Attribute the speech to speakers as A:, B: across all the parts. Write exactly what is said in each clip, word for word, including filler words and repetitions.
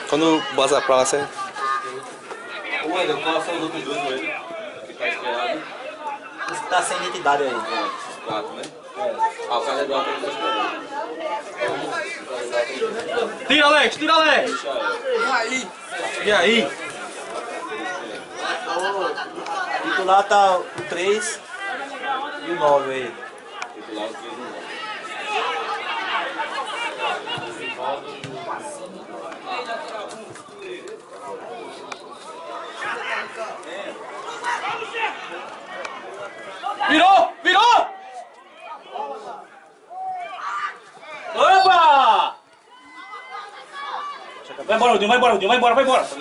A: Quando botar pra lá, você...
B: Ô, Eder, qual são os outros dois, velho? Que tá esperado?
C: Você tá sem identidade aí.
B: Esses quatro, né?
C: É.
B: Ah, o cara é do alto que tá esperando.
D: Tira, Alex, tira, Alex!
B: E aí?
D: E aí?
C: O titular tá o três e o nove aí.
B: Titular, o três e o nove.
D: Virou! Virou! Opa! Vai embora, Udinho, vai embora, Udinho, vai embora, vai embora!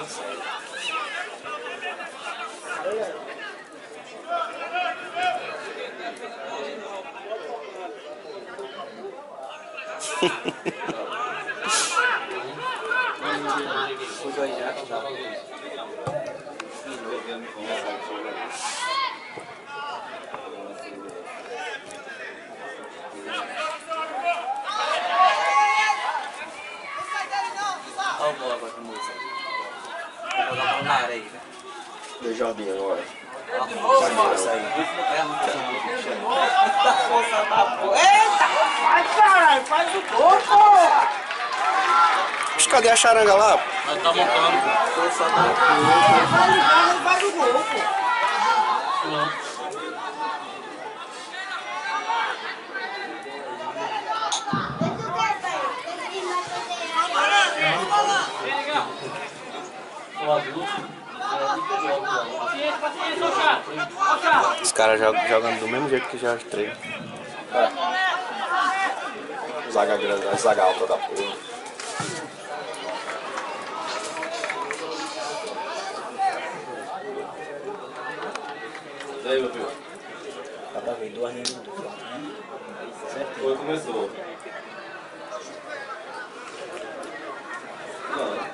C: Olha o bola agora com música. Vou jogar a mão na areia, velho.
B: Dois joguinhos agora.
C: Isso aí. Eita força da porra. Eita! Vai, caralho! Faz o gol, pô!
A: Mas cadê a charanga lá?
D: Nós tá montando.
C: Força da porra. Vai ligar, não faz o gol, pô.
A: Os caras jogam, jogando do mesmo jeito que já os três.
B: Zaga grande, zaga alta da porra. E aí, meu filho?
C: Dá pra ver duas linhas do flanco, né? Certinho.
B: Foi, começou. Não.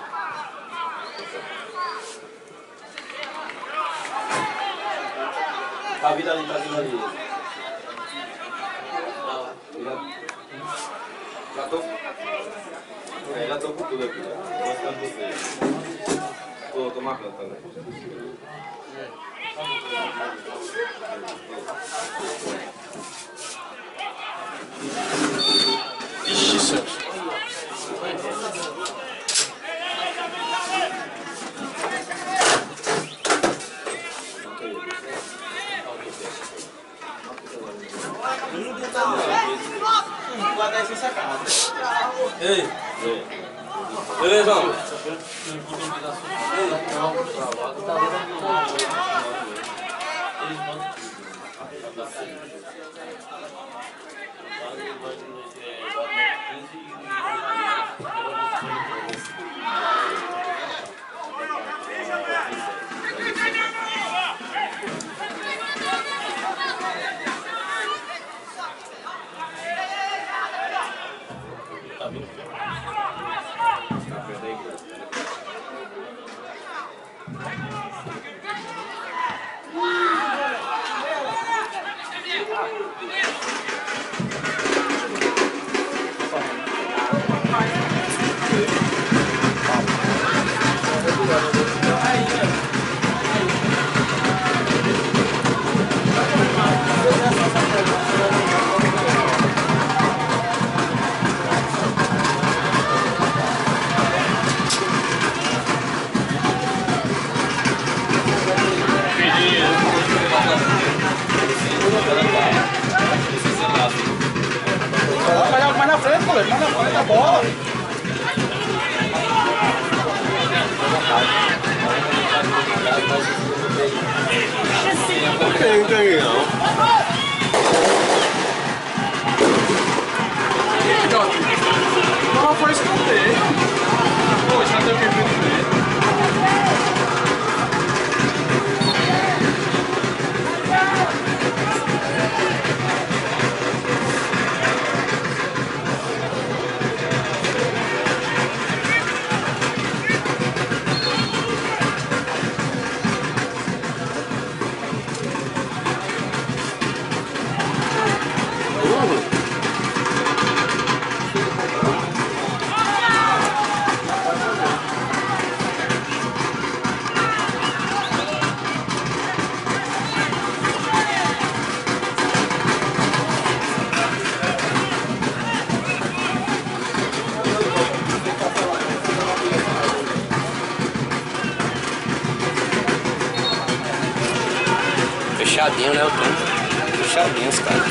B: A vida ali tá vindo ali. Já tô. É, já tô com tudo aqui. Tô mostrando vocês. Tô, tô marcando também.
D: Ixi, Celso.
C: Guarda aí sem sacar.
D: Ei!
B: Beleza, ó.
D: Mais na frente, moleque, mais na frente da bola.
B: Não tem, não tem não.
D: Não foi escanteio. Pô, escanteio que fez dele.
A: Fechadinho, né? O tempo. Fechadinho os caras.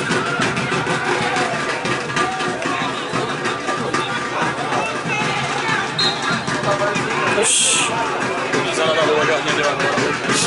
A: Oxi.
D: Pisando na rua, Jardim deu agora.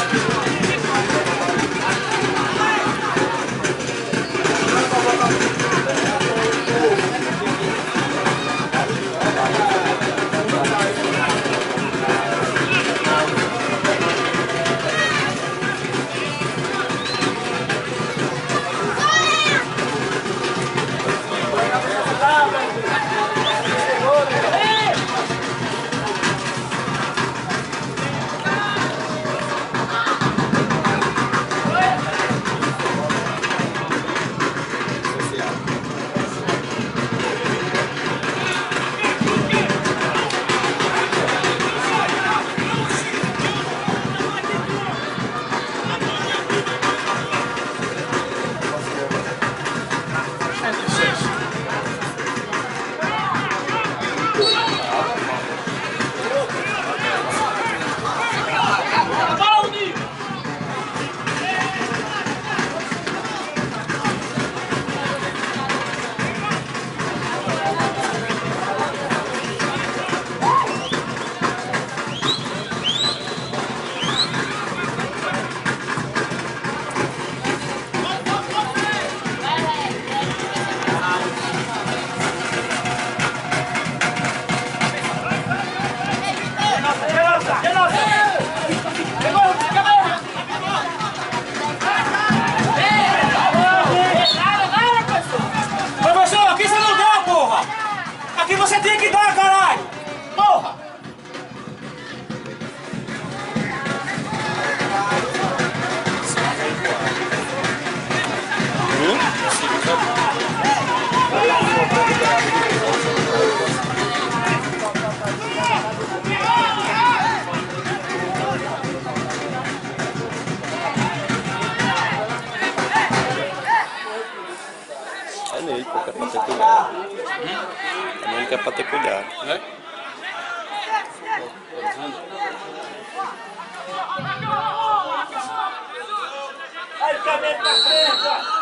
C: Você tem que dar, caralho! Porra!
A: É nele, pô, que é pra ter cuidado. É nele que é pra ter cuidado.
D: É?
C: Aí, caminho pra frente, ó!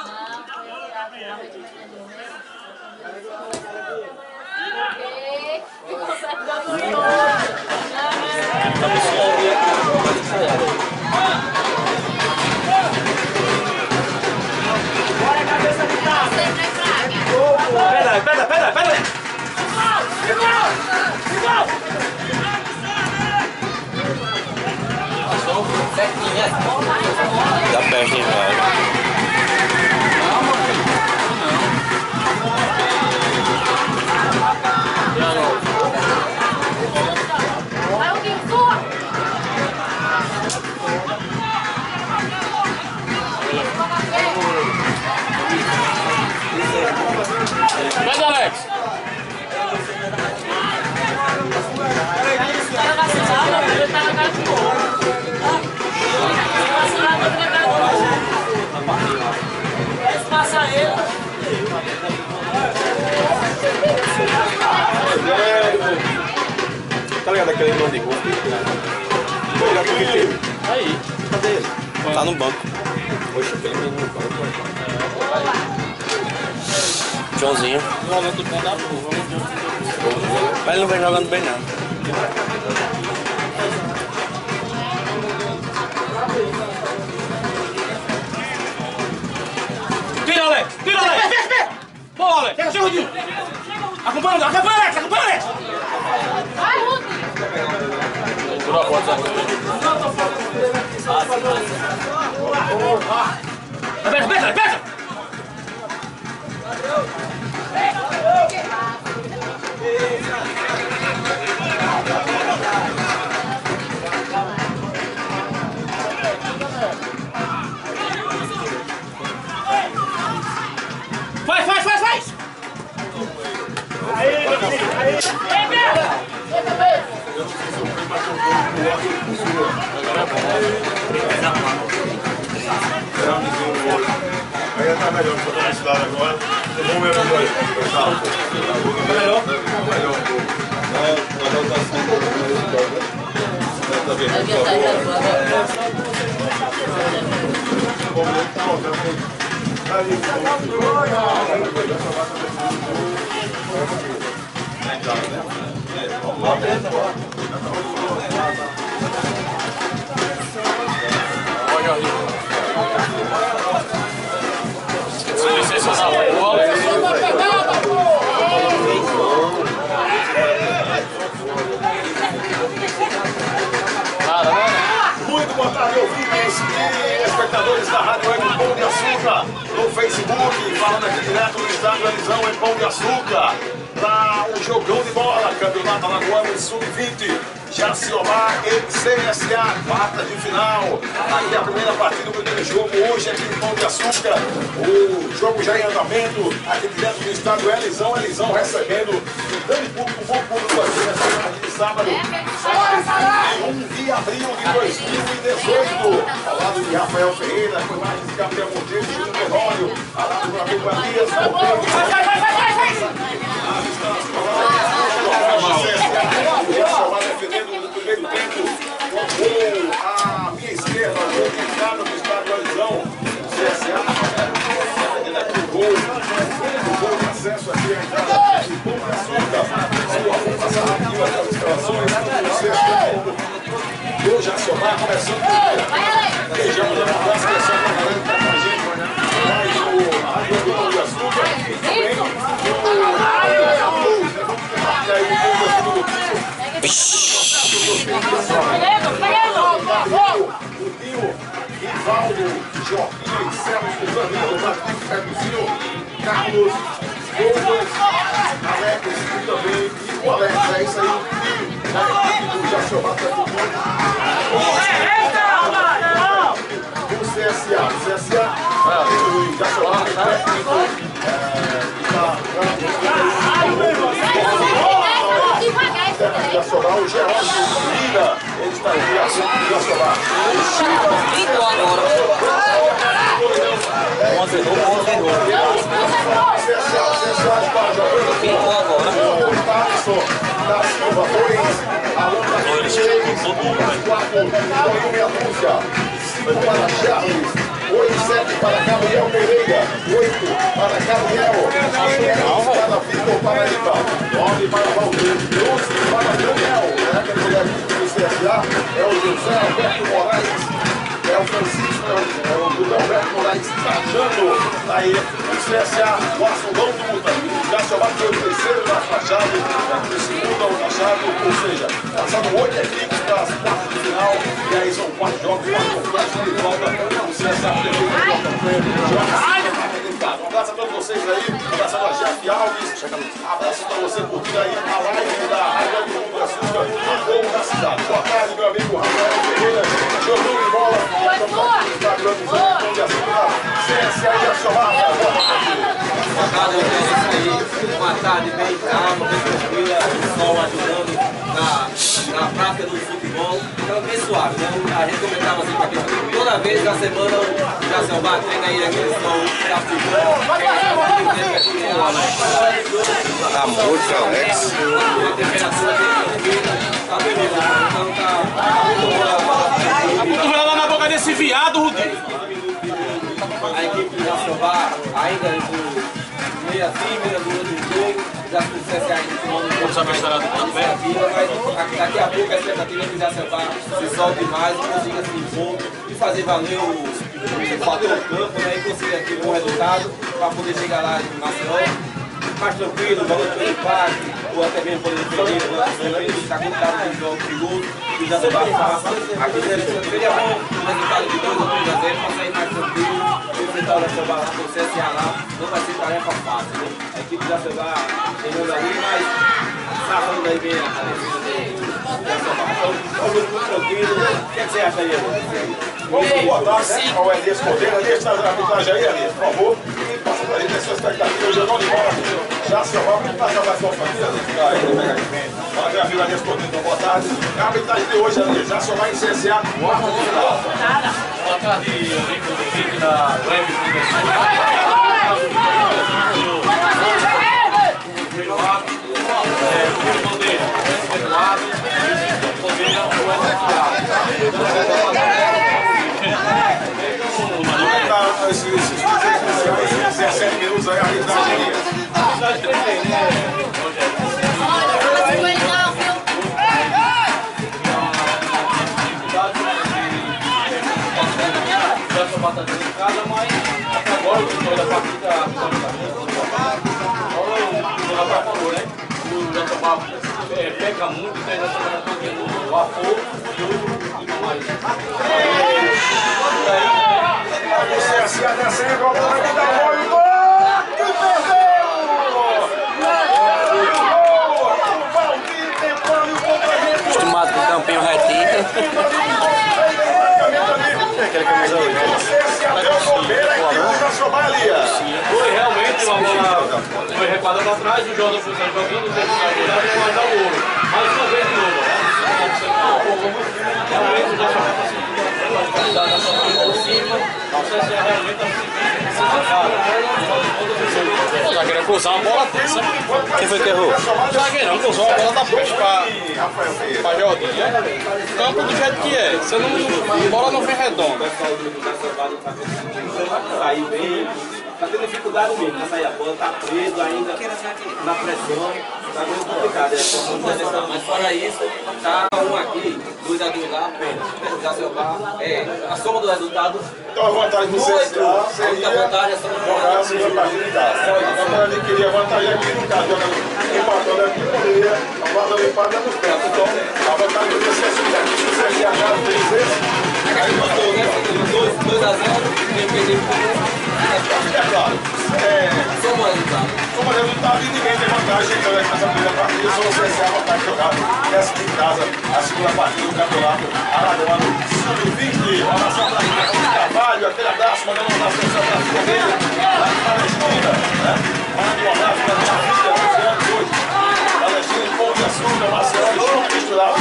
C: Bora a cabeça de trás! Pera aí, pera aí, pera aí, pera aí!
A: Dá peste, hein, velho.
D: Vai, Alex!
C: Passa ele!
A: Tá ligado aquele irmão de gol?
D: Aí.
A: Cadê ele? Tá no banco. Poxa, aquele menino no banco. Joãozinho.
D: Jogando bem da porra.
A: Mas ele não vem jogando bem, não.
C: Tira, Alex! Tira, Alex! Boa, Alex! Chega, chega, Rodinho! Acompanha, acompanha, Alex! Acompanha, Alex!
E: Vai, Ruth!
D: Tirou a porta aqui.
C: Aperta, aperta, aperta! Faz, faz, faz, faz! Aí, aí! Vem, merda!
F: Aí tá melhor, tô dando esse lado agora. Eu vou mesmo agora. Tá melhor? Tá melhor. Vai dar o tá vendo?
D: Olha ali. Licença, bola.
F: Muito boa tarde, ouvintes e espectadores da Rádio Web Pão de Açúcar, no Facebook, falando aqui direto do estádio Elisão em Pão de Açúcar, para o jogão de bola, Campeonato Alagoano sub vinte, Jaciomar e C S A, quarta de final. Aqui a primeira partida do primeiro jogo, hoje aqui em Pão de Açúcar, o jogo já em andamento, aqui direto do estádio Elisão, Elisão recebendo um grande público, um bom público aqui nessa tarde de sábado, sábado vinte e um de abril de dois mil e dezoito, ao lado de Rafael Ferreira, com imagens de Gabriel Monteiro, Júlio Tenório, ao lado do amigo Elias, defendendo no primeiro tempo, com a minha esquerda, o gol entrado no estádio Elisão, o C S A, defendendo aqui o gol, o gol de acesso aqui à entrada de Pão de Açúcar. Vamos passar rapidinho aquelas escalações, o C S A, o Jaciomar começando com o beijamos a mudança, que é só para a galera que está com a gente, mais o Rádio do Pão de Açúcar, e também o e aí o gol do segundo tempo. O Dinho, Rivaldo, Jorginho e Celso, os amigos do Patrick Ferguzinho, Carlos, Douglas, Alex e também e o Alex. É isso aí, o time da equipe do Jaciomar do C S A. O C S A, o Jaciomar técnico, Jaciomar, o Geraldo Lira, ele está aqui assunto do Jaciomar. C S A está jogando o Thaleson da Silva dois, Alonso três, quatro, Toninho Meia Dúzia, cinco para Charles, oito, sete para Gabriel Pereira, oito para Gabriel, dez para Vitor Paraíba, nove para Valdir, doze para Daniel, é aquele moleque do C S A, é o José Alberto Moraes, é o Francisco, é o José Alberto Moraes Trajando, aí o C S A, o Açulão luta, o Jaciomar foi o terceiro da fachada, o segundo da chave, ou seja, passaram oito equipes para as quartas de final, e aí são quatro jogos, quatro confrontos de volta, o C S A teve um abraço a todos vocês aí, um abraço a Jeff Alves, um abraço para você curtir aí a live da Rádio do Pão de Açúcar, a Globo da Cidade. Boa tarde, meu amigo Rafael Ferreira, jogando de bola, estamos aqui no estádio do Pão de Açúcar, C S A e Jaciomar.
B: Boa tarde, aí, uma tarde bem calma, bem tranquila, o sol ajudando na, na prática do futebol, então bem suave, né? A gente comentava assim para quem toda vez na semana o Jaciomar treina aí aquele sol da futebol.
A: A música, Alex.
B: A temperatura dele tá bonita, então tá muito boa.
C: A cotovela lá na boca desse viado, Rudinho.
B: A equipe do Jaciomar ainda meia tímida durante o jogo, já que o C S A ainda tem uma expectativa, mas daqui a pouco a expectativa é que o Jaciomar se solte mais, consiga se impor e fazer valer o, o fator campo, né, e consiga ter um bom resultado para poder chegar lá em Maceió mais tranquilo, jogando pelo empate, ou até mesmo poder defender, está contado com jogos perigosos, e o Jaciomar passa. Aqui seria bom o resultado de dois ou três a zero para sair mais tranquilo. Enfrentar o Jaciomar lá com o C S A lá, não vai ser tarefa fácil, né? A equipe do Jaciomar chegando ali, mas safando aí bem a defesa do Jaciomar. Então, é um jogo muito tranquilo. O que, é que você acha aí, Elias?
F: Vamos dar boa tarde, né, ao Elias Cordeiro. Elias, traz a arbitragem aí, Elias, por favor. E passa pra gente a sua expectativa, o jogão de bola. Jaciomar, vamos passar mais uma família, Elias. Fala, meu amigo Elias Cordeiro, então, boa tarde. A arbitragem de hoje, Elias, Jaciomar e C S A, quarta de final.
D: Boa tarde, amigo do vídeo da Web Pão de Açúcar. Primeiro lado, é, o Bandeira, segundo lado, o Bandeira, o Edson Thiago. É, peca muito, então ainda está fazendo o apoio e o mais.
F: O C S A descendo, vai dar óleo, gol! Que perdeu! O Valdir tentando o complemento.
A: Acostumado com o campinho retinho. Aquele camisa oito.
F: O C S A deu bobeira aqui contra a Somalia.
D: Foi realmente uma bola, foi recuada para trás, o Jordan foi jogando, teve uma jogada e guardar o ouro. Mais uma vez de novo. Realmente já chamava assim, a qualidade da sua vida por cima, o C S A realmente está se
C: O zagueiro cruzar uma bola dessa.
A: Quem foi que errou?
C: O zagueirão cruzou uma bola da peixe pra, pra Jordinha. O campo do jeito que é. Você não, a bola não vem redonda.
B: Sair bem, tá tendo dificuldade mesmo pra sair a bola, tá preso ainda na pressão, tá muito complicado. É, mas fora isso, tá um aqui, dois a dois lá, apenas. Já seu bar, é, a soma do resultado.
F: Então a vantagem do C S A seria jogar a segunda partida em casa. Agora ele queria vantagem aqui no caso, jogando empatando aqui, poderia a guarda do empate nos pés. Então a vantagem do C S A aqui, se o C S A ganhar três vezes,
B: Aí mandou, né? dois a zero, quem perdeu por
F: é claro. É,
B: soma o resultado.
F: como resultado, e ninguém tem vantagem então, nessa primeira partida, só o C S A vai jogar essa em casa, a segunda partida do campeonato Alagoano sub vinte. Um abraço para o Carvalho, aquele abraço, mandando um abraço para a filha dele, lá de Palestina, né? Manda um abraço para a minha filha, doze anos hoje, Palestina, Pão de Açúcar, Marcelo, estão misturados.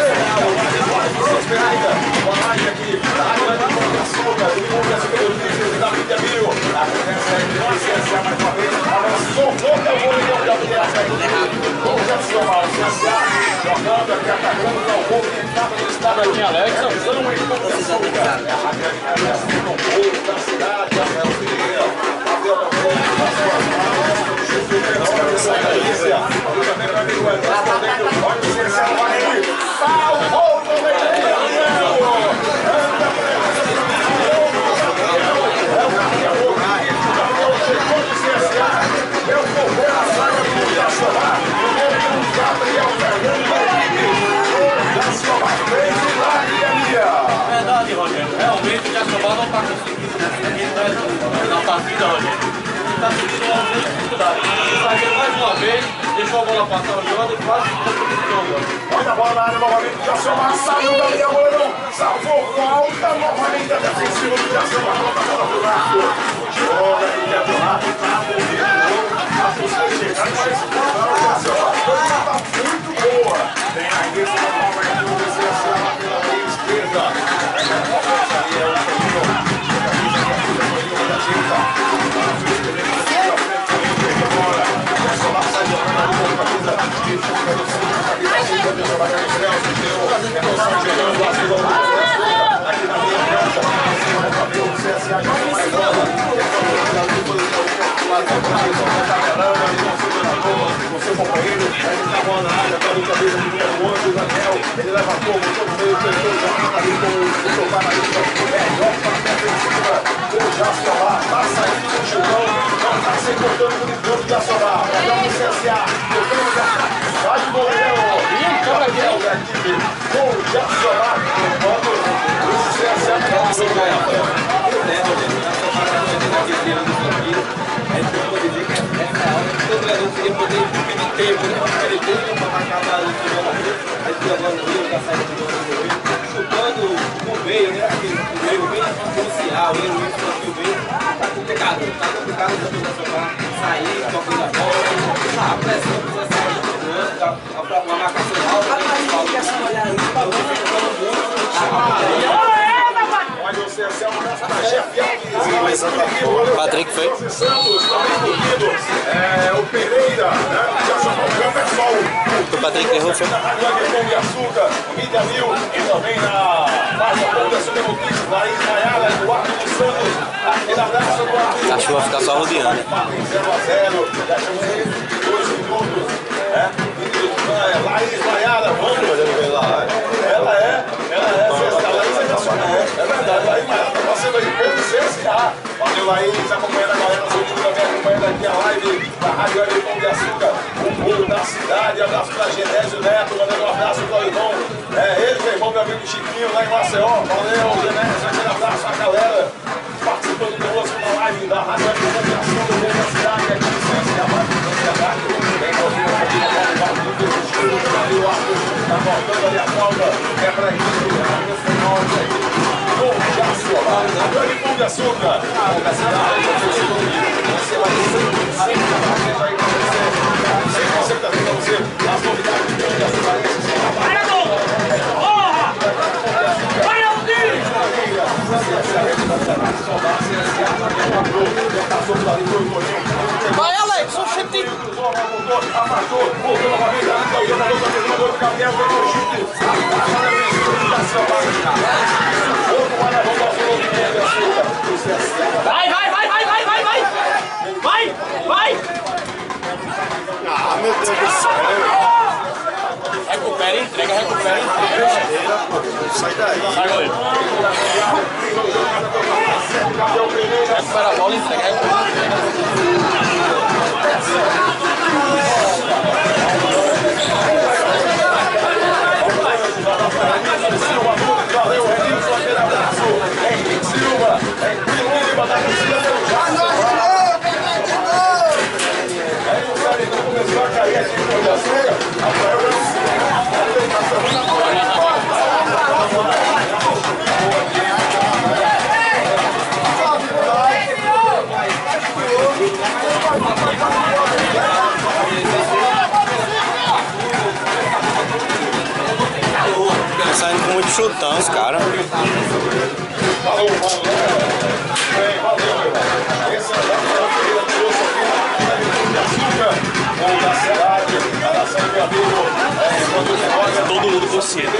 F: Boa noite aqui, da Água de Pão de Açúcar, do Pão de Açúcar, do Ministério da Mídia Mil, a presença aí do C S A mais uma vez, avançou, volta, vou e volta, Pão de Açúcar, o C S A jogando aqui, atacando, o gol que estava no estado aqui, Alex, usando um encontro de açúcar, a Rádio F M, o da cidade, Rafael Pereira, Rafael Pereira, da sua mão, o Chico da Polícia, eu também para ver o Eduardo, olha o C S A vai aí, salvou também,
D: É verdade, Rogério. Realmente o Jacobá não está conseguindo na partida, Rogério. Ele está sentindo uma grande dificuldade. O zagueiro mais uma vez deixou a bola passar o jogo e quase ficou com o jogo.
F: Olha a bola na área novamente, o Jacobá saiu da linha, goleirão, salvou com alta novamente a defensiva do Jacobá, volta a bola pro Marco. Joga no campeonato, tá bonito, a torcida chegando, mas o Jacobá está muito boa. Tem a rede da nova entrada do C S A pela meia esquerda. Essa novamente ali é o caminho, a camisa que a filha foi de uma tinta. A filha vem para a frente, também pega a bola. O Jacobá sai jogando ali com a camisa de fuga do centro, a camisa de fuga do jogador de Celso, deu a emoção chegando lá, chegou no aqui na linha branca, o C S A já não mais bola. Com seu companheiro, ele está bola na área, para o cabeça do número onze, o Daniel, ele levantou, botou no meio, fechou, já está ali com o seu panalista, melhor para a defensiva, o Jacobá, está saindo do chutão, não está se cortando no campo de Jacobá, para o C S A, o campo de ataque, vai o goleiro, Gabriel Gatini, com o Jacobá, quando o C S A está no jogo,
B: todo jogador queria poder pedir tempo, né? Ele tem tempo para acabar o jogo, aí tu agora no meio, da saída do jogo, chutando o meio, né? O meio bem inicial, ele o meio bem, tá complicado, tá complicado o sair, tocando a bola, a pressão precisa sair jogando, a marcação alta,
F: olha o C S A, uma dessa da chefe aqui.
A: Patrick foi.
F: Santos, também corrido. É, o Pereira, né? Já jogou o campo, é só o.
A: O Patrick errou, foi.
F: Na Rádio Pão de Açúcar, Mídia Mil, e também na Rádio Pão de Açúcar Notícias, Laís Maiara, Eduardo dos Santos. Aquele abraço, Eduardo.
A: A chuva fica só rodeando.
F: zero a zero, já estamos aí, dois minutos. Né? Laís Maiara, vamos, lá. Ela é, ela é, Laís é nacional. É verdade, Laís Maiara está passando aí pelo C S A. Valeu, Laís, acompanhando a galera do acompanhando aqui a live da Rádio Web Pão de Açúcar, o povo da cidade. Abraço para Genésio Neto, mandando um abraço para o irmão, é, ele, meu irmão, meu amigo Chiquinho, lá em Maceió. Valeu, Genésio, aquele abraço à galera participando conosco na live da Rádio Web Pão de Açúcar, o povo da cidade, aqui em Ciência e a Rádio da Cidade. Vem ouvindo aqui na Rádio do Teu ali o Arthur está voltando ali a falta, é para a equipe, Pão de Açúcar, Pão de Açúcar, Pão da cidade, você vai sempre, sempre aparecendo aí para você, sempre, sempre trazendo para você as novidades do Pão de Açúcar. Porra! Vai, Aldir!
C: Vai, Alex, o chute!
F: Amassou, voltou novamente, o Gabriel foi o chute.
C: Vai, vai, vai, vai, vai, vai, vai! Vai, vai!
F: Ah, meu Deus do céu!
C: Recupera, entrega, recupera, entrega.
F: Sai daí!
C: Sai, goleiro. Recupera a bola, entrega, recupera, entrega.
F: Valeu, Renilson, aquele abraço. Henrique Silva, Henrique Silva da torcida pelo Jackson. Aí o Sarinho começou a cair aqui no Pão de Açúcar. Rafael
A: Tá saindo com muito chutão os caras.
F: Valeu, valeu. Bem, valeu, meu. Esse é o Rafael Ferreira trouxe aqui na Pão de Açúcar. Pão da cidade, a nação de amigo.
A: Todo mundo consciente.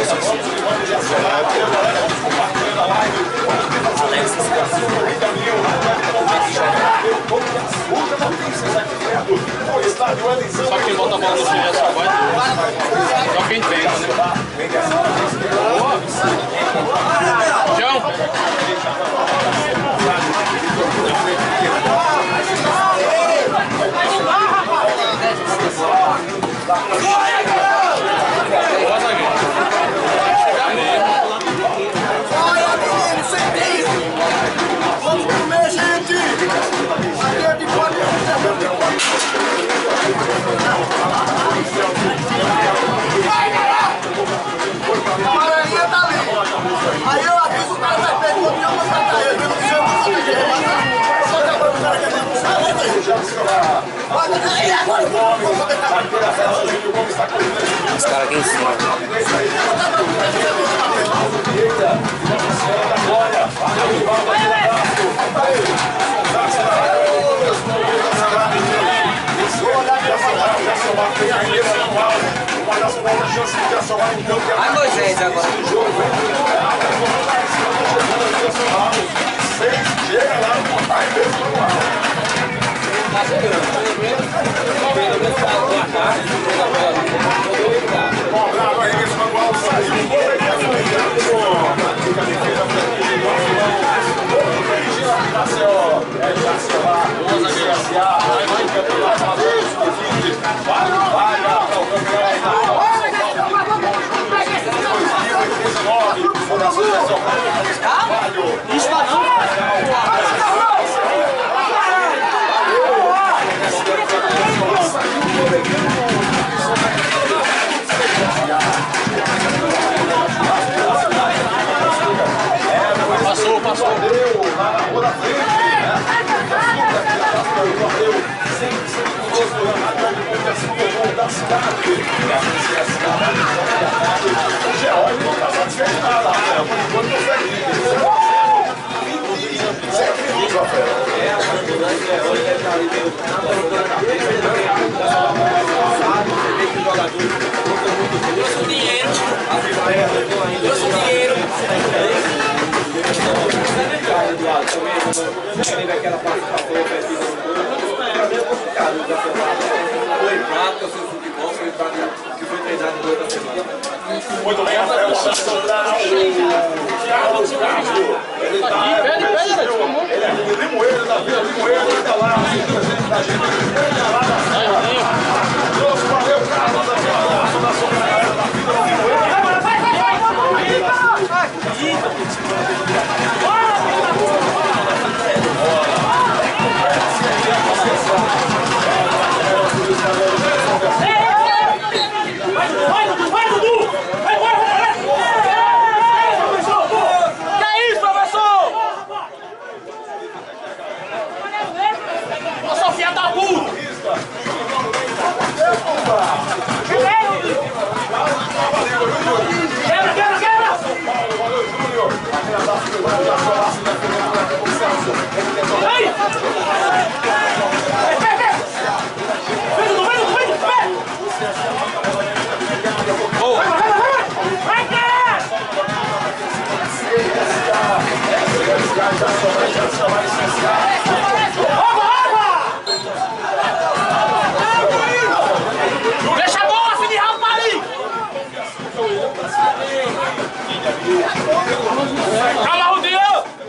C: Só quem bota a bola no chão já só vai. Só quem treina, né? João! Boa, zagueiro. Chegar mesmo.
G: Olha, menino, você tem! Vamos comer, gente! Até de pode. Maranhão tá ali! Aí eu aviso o cara vai perder o caminhão pra matar ele, não sei o que você quer matar. Só que agora o cara quer matar, bota aí! Bota aí agora!
A: Os caras aqui em cima.
B: Ai, Moisés, agora.
F: Chega lá no pai mesmo.
B: Tá chegando.
F: Cobrado aí, esse manual saiu. Fica a defesa pra aqui. É Jació lá. Vai, vai, campeonato. Vai, vai, vai.
C: Isso tá não. Passou, passou.
F: Lá na rua da frente, né? Sempre, sempre conosco na Rádio Pão de Açúcar, da cidade. O Geórgio não está satisfeito nada, Rafael. Por enquanto não consegue. vinte e sete minutos, Rafael.
B: É, a ambulância é hoje deve estar ali meio na boca da cabeça, ele vai você vê que os jogadores ficam muito bem. Trouxe o dinheiro. Trouxe o dinheiro. Também teve aquela participação efetiva no gol. É meio complicado o campeonato. Foi prática, o seu futebol, foi prática que foi treinado no outra semana.
F: Muito bem, Rafael. Thiago Castro. Ele está.
C: Pede, pede,
F: Limoeiro da Vila Limoeiro, tá lá. A gente tá lá na Nossa, valeu, Carlos, da Fundação da Vila Limoeiro. Vai, vai, vai,
G: Vai, Dudu, vai, Dudu! Vai, vai, vai! Que é isso, professor? Ô, Sofia, tá burro! Quebra, quebra, quebra!
F: Valeu, Júnior! Aquele abraço que vai dar sua laço da Vila
G: Ei! Vem, vem! Vem, Dudu, vem, Dudu, vem! Vai, vai, vai! Vai, cara! Deixa a bola, filho de rapaz! Calma, Rudinho!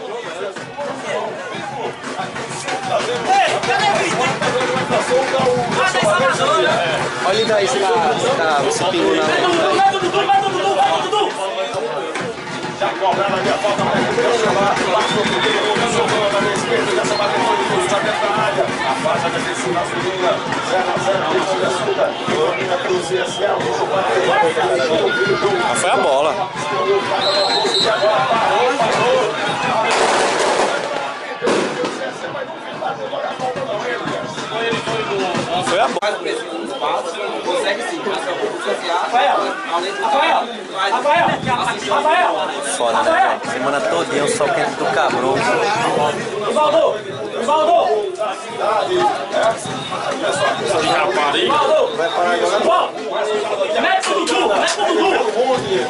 A: Olha daí se tá esse pingo na
G: Vai, Dudu, vai, Dudu, vai, Dudu, vai, Dudu!
F: Já cobrando aqui a falta, vai chamar. Passou por todo mundo, jogando na minha esquerda, já chamar depois de cruzar dentro da área. A faixa defensiva na segunda, zero a zero, deixa de assunta. Domina pro C S A, o jogo vai.
A: Foi a bola. Foi a bola.
B: Consegue sim,
G: Rafael! Rafael! Rafael! Rafael!
A: Foda, né? Semana todinha o sol quente do cabrão.
G: Rivaldo! Rivaldo!
C: Rapariga.
G: Rivaldo! Mete o Dudu! Mete o Dudu!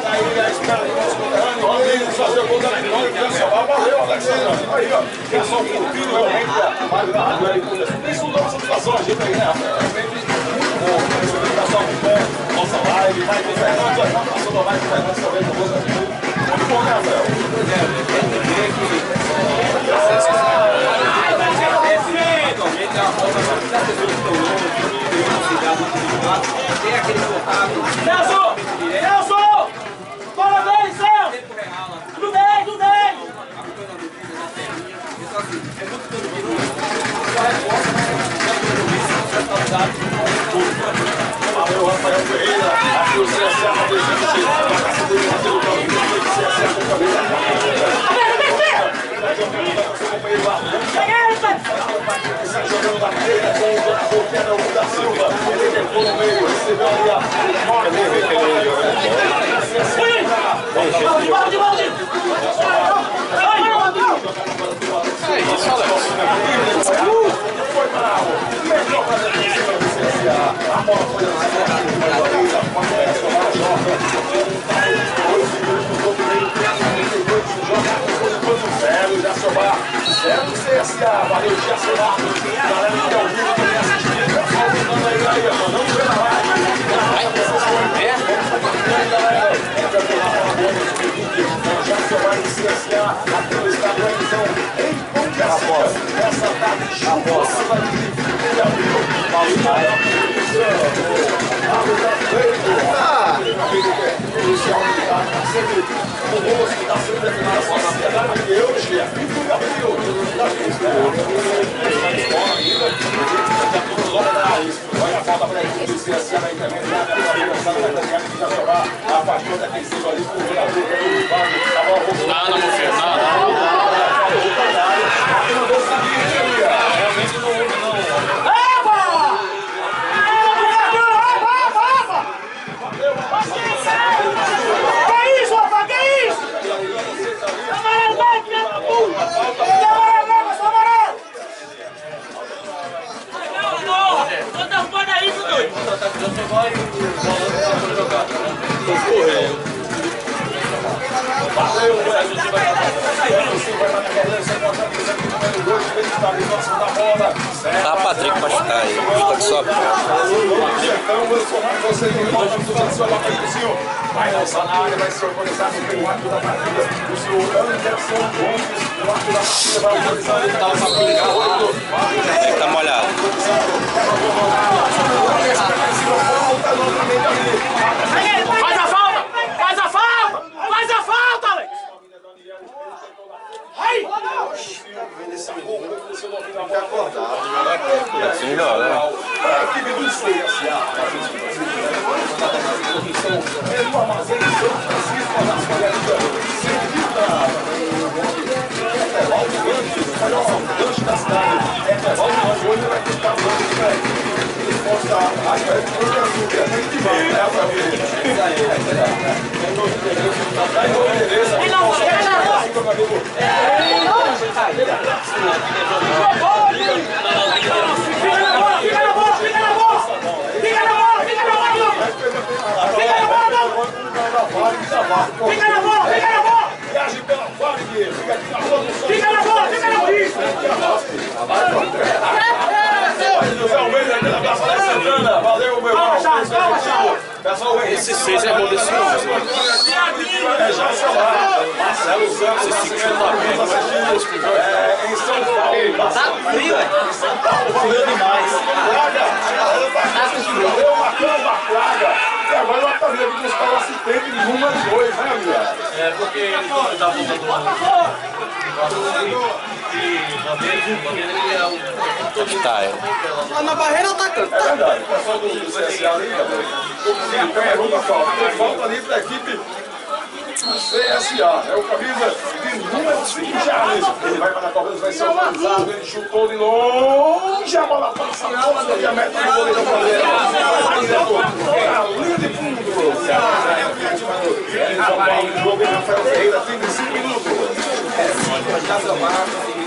F: Valeu, Alexandre. Aí, ó. Pessoal, o filho realmente. Isso não é uma satisfação, a gente aí, né, Rafael? Muito bom. Nossa live, vai ter Fernando, já tá passando a live, Fernando, também, com você. Muito bom, né, Rafael?
B: Atualmente é uma forma de muitas pessoas que estão longe, que têm cidade muito tem aquele contato.
G: Nelson! Nelson! Bola dele, Céu! Do dez, do dez!
B: É muito produtivo. Só resposta,
F: Valeu, Rafael Ferreira. Aqui o C S A tá deixando esse bagaço dele lá pelo caminho. O C S A com a cabeça. Jogando na cadeira com o jogador que era o da Silva. Ele entrou no meio, recebeu ali a bola.
G: De volta, de volta!
C: É isso, Alex.
F: Foi para o melhor para a defesa do C S A. A bola foi na saída. Uma começa lá, joga. Dois minutos do meio. Joga. Zero, já sobar. Zero do C S A. Valeu, já sobar. Galera que é ao vivo também assistindo. Pessoal, mandando aí, aí, ó. Não vê na live. Já sobar do C S A. Aqui no estado da visão. Em essa tarde chuvosa vai vir abril. Ah! Inicial militar, sempre conosco, está sempre defendendo a sociedade. Eu, Gia, e o Gabriel, da escola ainda, daqui a pouco logo da raiz. Olha a falta para a equipe do C S A na intermediária, já jogar a partir da defensiva ali com o Gabriel.
C: Nada, meu filho, nada.
F: Realmente não houve, não.
G: Que isso, rapaz? Que isso? Amarelo, vai, filha da puta! Amarelo, não, só amarelo! Não, não, não, não, isso, doido!
F: Valeu, Brasil, você vai estar na cabeça, número dois, ele está ali, nosso da bola.
A: Tá, Patrick, pra chutar aí. Chuta que só.
F: Então, você tem uma oportunidade de solar para o senhor. Vai lançar na área, vai ser organizado pelo árbitro da partida. O senhor Anderson Gomes, o árbitro da partida, vai autorizar ele. Tá
A: Ele tá molhado.
D: Faz a falta! Faz a falta! Faz a falta, Alex! Ai!
A: Assim já, né?
F: A equipe do C S A, pelo armazém São Francisco das Palestras, seguida Etevaldo Gancho, o maior gancho da cidade. Etevaldo Gancho, hoje vai ficar o gancho para ele. Ele posta as paredes de Porto Azul, que é muito de bem, né, família? Isso aí, é verdade. É novo endereço, tá em novo endereço. É novo
D: Fica na bola, fica na bola!
F: Viagem pela Varig, fica aqui na rua do Sol.
D: Fica na bola, fica na bola!
F: Valeu, meu irmão.
C: Esse seis é bom desse homem.
F: É já chamado. Marcelo Santos, em São Paulo.
B: Tá frio, velho.
F: Em São Paulo, valeu demais. Praga, deu uma cama, Praga. E agora ela tá vendo que os caras assistentes de número dois, né, amiga?
D: É porque ele tá voltando e bandeira, bandeira ele é o...
A: Tá, é.
C: Lá na barreira atacando.
F: É verdade, o pessoal do C S A ali, como pergunta falta. Tem falta ali pra equipe C S A. É o camisa de número cinco, Charles. Ele vai para a cobrança, vai ser autorizado. Ele chutou de longe, a bola passa a bola do diâmetro do goleiro brasileiro. A linha de fundo. Eles vão para o jogo em Rafael Ferreira, trinta e cinco minutos.
B: Já somaram,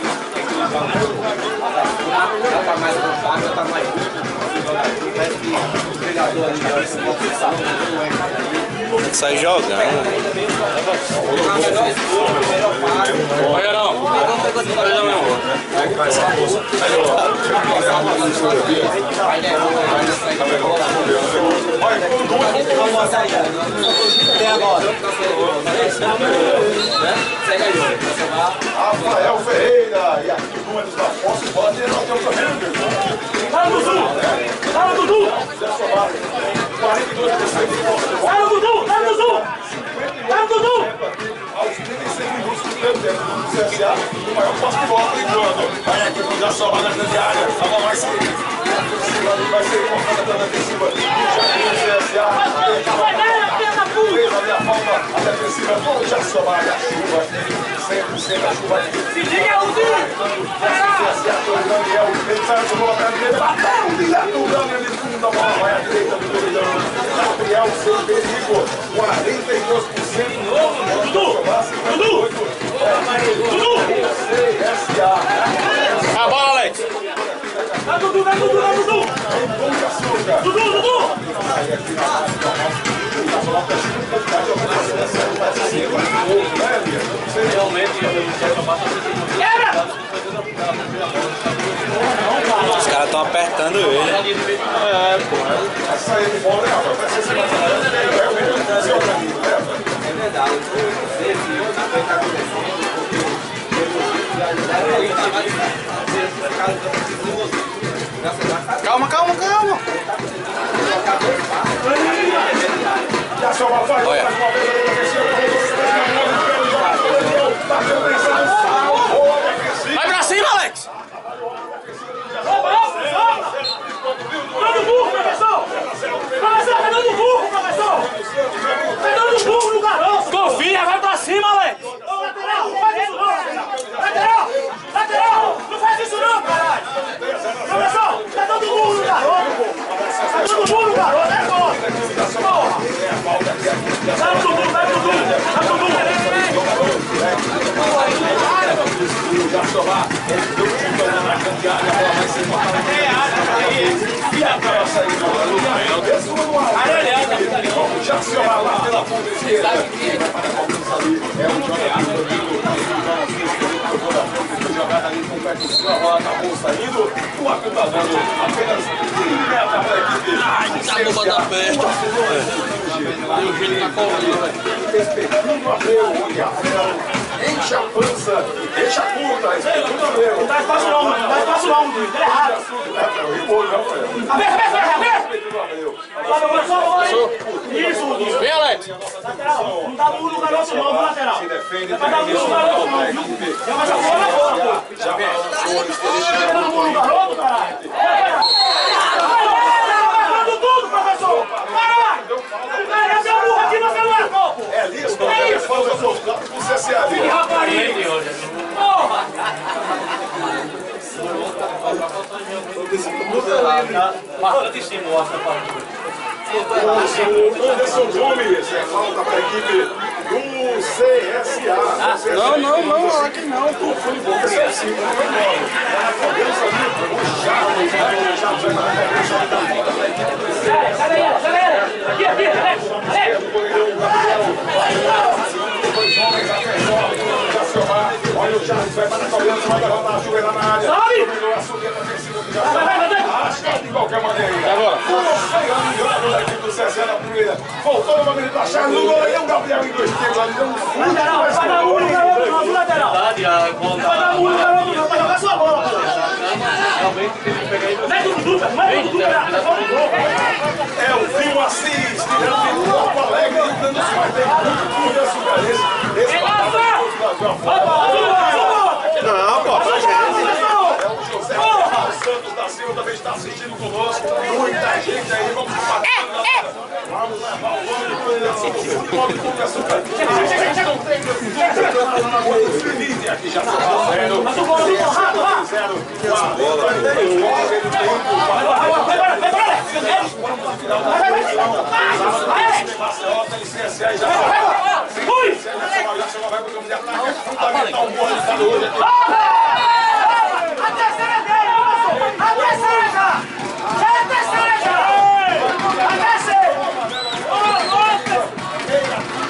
B: já tá mais avançado, já tá mais parece que o treinador ali já se confessava.
A: Tem que sair jogando.
B: A melhor escolha, o melhor paro.
C: Olha não.
B: Não pegou de olha não. Aí derrubou, vai sair da bola. Vamos sair. Tem agora. Segue aí.
F: Rafael Ferreira. E aqui o número da posse pode ter nós temos também.
D: Fala, Dudu! Fala, Dudu!
F: quarenta e dois por cento de posse.
D: Fala, Dudu! Fala, Dudu! Fala, Dudu!
F: Aos trinta e seis minutos do primeiro tempo do C S A, o maior posse de bola brincando. Aí aqui o Jason na grande área, a bola vai sair. Vai ser encontrada pela defensiva. O C S A fez ali a falta, a defensiva do Jason e a chuva. Sempre, sempre a chuva.
D: Se diga, Uzinho!
F: O C S A foi o Daniel, ele sai de bola para a direita, bateu direto o Daniel de fundo, a bola vai à direita do goleirão. Gabriel sem perigo, quarenta e dois por cento.
D: Dudu! Dudu! Dudu!
F: C S A.
C: A bola, Alex.
D: Vai, Dudu! Vai, Dudu! Vai, Dudu! Dudu! Dudu!
A: Os caras estão apertando ele.
C: É, pô.
F: Vai sair de bola, né? Vai ser assim.
B: É verdade, eu sei que hoje vai estar acontecendo, porque
C: Calma, calma, calma.
A: Olha.
C: Vai pra cima, Alex.
D: Tá no burro, professor! Professor, tá dando burro, professor! Tá dando burro no garoto!
C: Confia, vai pra cima, Alex.
D: Ô, lateral, não faz isso não! Lateral! Lateral! Não faz isso não, caralho! Professor, tá dando burro no garoto, pô! Tá dando burro no garoto, é foda! Porra! Vai pro Dudu, vai pro Dudu! Vai pro Dudu!
F: Já se olhar lá pela ponta esquerda. É um jogador jogada ali com o percurso, a bola acabou saindo, o árbitro está dando apenas meta para a equipe.
C: Ai, a bomba da peste. E o jeito tá correndo, velho.
F: Respetando a Abreu, e a Abreu enche a pança e deixa curta, respeitando a Abreu.
G: Não dá espaço não, não dá espaço não, tá errado.
F: E o olho não, Abreu.
G: Aberto, aberto, aberto!
F: Respeitando a Abreu.
G: Isso,
C: Vem, Alex.
G: lateral, não dá muro no garoto não, lateral.
F: Se defende,
G: Não vai dar muro no garoto não, viu? Já vai jogar na bola, pô.
F: já balançou,
G: Tá dando muro no garoto, caralho. Vai tudo, professor. Para! Vai, esse é o murro aqui no celular, pô.
F: é liso, não é falta pro C C A ali.
G: Rapariga. Porra!
D: Bastante estímulo, mostra pra
F: O Anderson Gomes, é falta para a equipe do C S A.
C: Não, não, não, aqui não.
F: O futebol é assim, não é nome. É a cobrança ali, o Charles, o Charles vai para a cobrança da falta para a equipe do C S A.
G: Sai daí, sai daí. Aqui, aqui, Alex. Alex.
F: Dois homens até jovem, olha o Charles, vai para a cobrança, vai levantar a joelha na área.
G: Sobe!
F: A subida defensiva do Jardim. Acha de qualquer maneira.
C: Agora.
F: Chegando o jogador da equipe do C S A na primeira. Voltou novamente para Charles, o goleiro, o Gabriel em dois tempos ali.
G: Lateral, vai dar muro no garoto não, lateral.
D: verdade, a bola
G: Vai dar muro no garoto não, pra jogar sua bola, pô.
D: realmente tem que pegar aí.
G: Não é tudo dupla, não é tudo dupla, é só um gol.
F: É o Vinho Assis, tirando de Porto Alegre, dando os mais bem muito por esse país. Esse
C: Não, pô, pra gente.
F: é o José Carlos Santos da Silva, também está assistindo conosco. Muita gente aí, vamos participar. Vamos levar o nome do futebol do Clube Açúcar. A gente não tem que limite aqui já está zero.
G: Mas o gol não tá rápido, lá.
F: Zero. quarenta e um.
G: Vai, vai, vai, vai, vai, vai. Fui! A terceira é dele, moço! A terceira já! Já é a terceira já! A terceira! Ô, louca!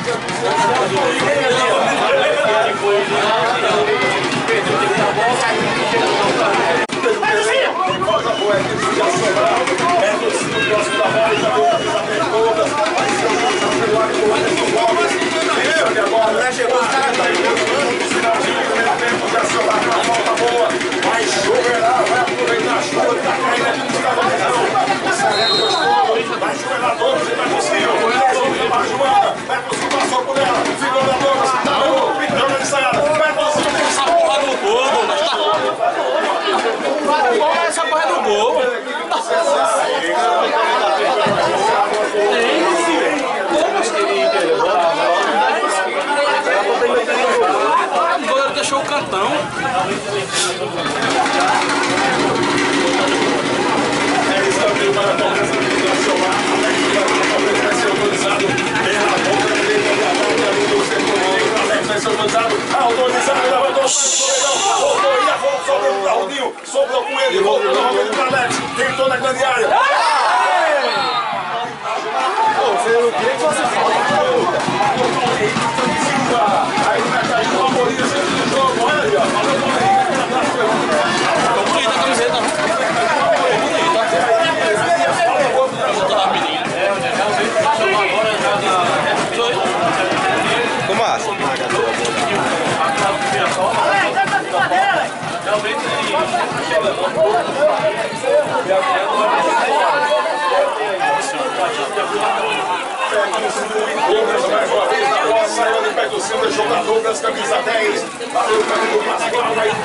G: Vai, Lucinho!
F: Agora chegou os caras da vai chover, vai aproveitar a chuva que está caindo aqui nos Estados Unidos. Vai chover na Douglas e vai conseguir. Vai Joana, vai conseguir, passou por ela. Ficou na Douglas, tá bom, joga de saída. Vai conseguir,
C: Essa porra do gol, mas tá. Qual é essa porra do gol? O goleiro deixou o cantão.
F: é isso também para a cobrança do nacional. Alex vai ser autorizado pela boca direita da bola ali do setor. Alex vai ser autorizado. Autorizado, levantou. Voltou e a bola sobrou para o Rudinho. Sobrou com ele. Voltou novamente para Alex. Tentou na grande área. Eu queria que você aí vai cair uma bolinha no jogo. Olha aí, ó. Falou com ele.
C: Bonita a camiseta. Bonita. Rapidinho.
A: Como acha?
G: Alex, dá essa brincadeira, Alex!
D: Realmente ele
F: Saiu de perto do centro, jogador das camisas dez. Bateu o caminho do Pascoal, vai.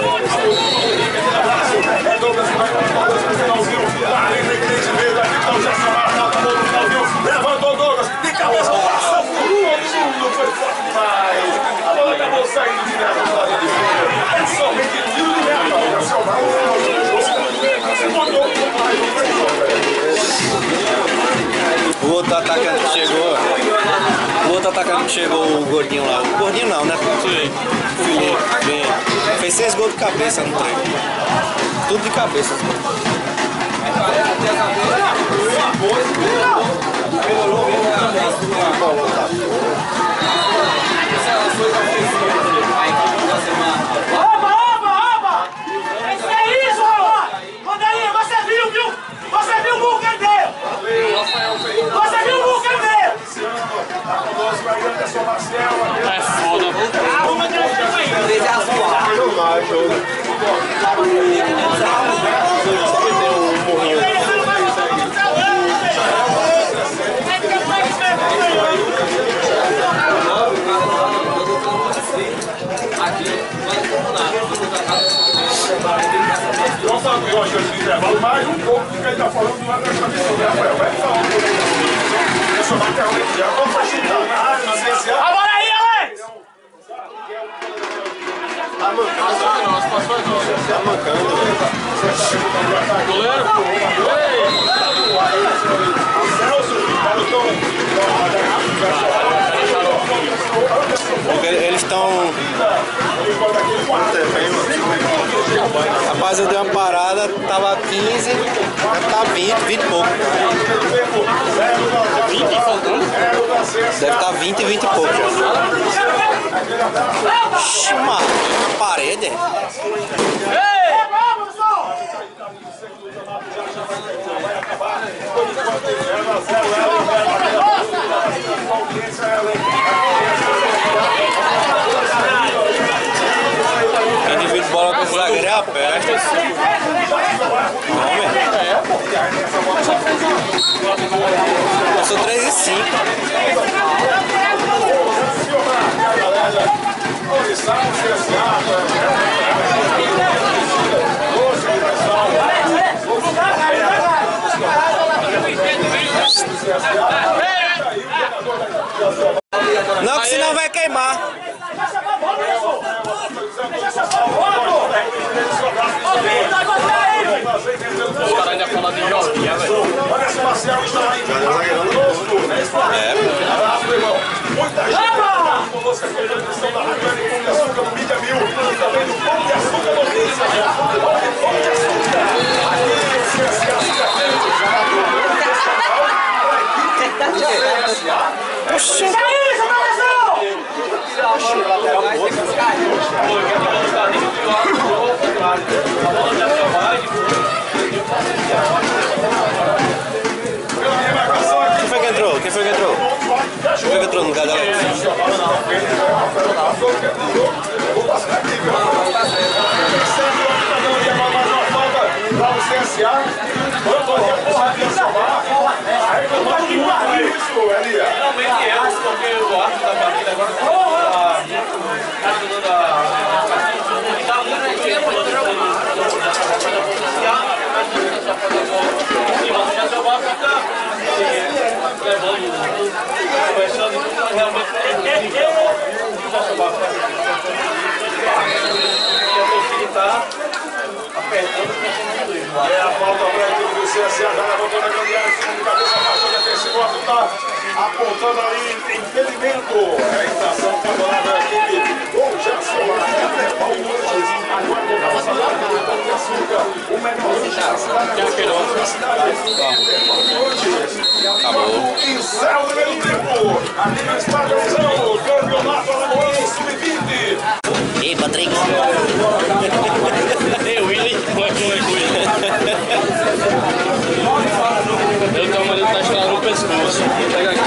F: É Douglas que vai para o Douglas no finalzinho. Lá livre, três e meio, daqui está o Gerson Marta, tá no finalzinho. Levantou Douglas, de cabeça, passou por um, não foi forte demais. A bola acabou saindo direto da linha de fundo. É somente tiro de meta. O Gerson Marta se mandou por mais um
A: O outro atacante que chegou. O outro atacante que chegou, o gordinho lá. O gordinho não, né? Felipe. Bem, fez seis gols de cabeça no treino. Tudo de cabeça.
G: Opa, opa,
A: jogo.
F: Não sabe, eu acho que esse intervalo mais um pouco do que ele está falando lá na cabeça do Rafael. Vai falar. Eu sou realmente já. Vamos facilitar na área, na ciência.
D: Agora aí, Alex!
A: Tá mancando. Tá mancando.
C: Goleiro?
A: Porque eles estão. Rapaz, eu dei uma parada, tava quinze, tá vinte, vinte e pouco.
C: vinte faltando?
A: Deve estar vinte, vinte e pouco já. Ixi, mano, parede. Quem divide bola com o zagueiro é a peste. Homem. Eu sou três e cinco. Não, que senão vai queimar.
C: Os caras ainda falam de joguinha, velho.
A: É.
F: Muita gente conosco aqui na transmissão da Rádio Pão de Açúcar no Mídia Mil e também no Pão de Açúcar Notícias. Pão de Açúcar. Aqui no C S A.
A: Oxi. Quem foi que entrou? Quem foi que entrou? Quem foi que entrou no lugar da Alex?
D: Finalmente é, porque o árbitro da partida agora está dando a está muito tempo no jogo. Já seu barco fica levando, conversando realmente já seu barco e a torcida está apertando.
F: É a falta branca do C S A, já levantou na grande área, segundo de cabeça, passou defensivo, o está apontando ali impedimento. É a infração favorável à equipe do Jaciobá. Interval Montes, agora com a velocidade do Pão de Açúcar, o melhor da cidade. Interval Montes.
A: Acabou.
F: Encerra o primeiro tempo. Aqui no Estadãozão, Campeonato Alagoano sub vinte.
A: Ei, Patrick.
C: Ei, Willy, foi, foi, foi. Eu tenho uma ali que tá estralando o pescoço. Pega aqui.